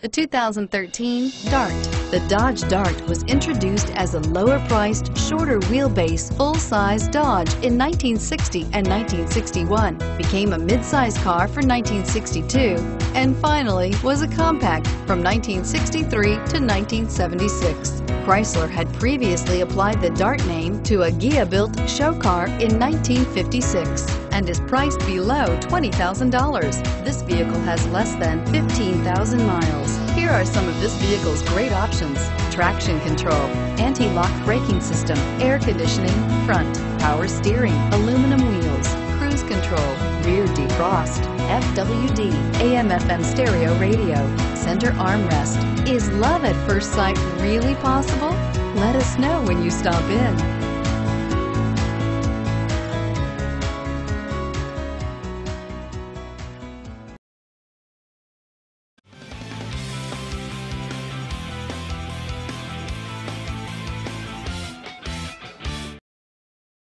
The 2013 Dart. The Dodge Dart was introduced as a lower-priced, shorter wheelbase, full-size Dodge in 1960 and 1961, became a mid-size car for 1962, and finally was a compact from 1963 to 1976. Chrysler had previously applied the Dart name to a Ghia-built show car in 1956 and is priced below $20,000. This vehicle has less than 15,000 miles. Here are some of this vehicle's great options: traction control, anti-lock braking system, air conditioning, front, power steering, aluminum wheels, cruise control, rear defrost, FWD, AM/FM stereo radio, center armrest. Is love at first sight really possible? Let us know when you stop in.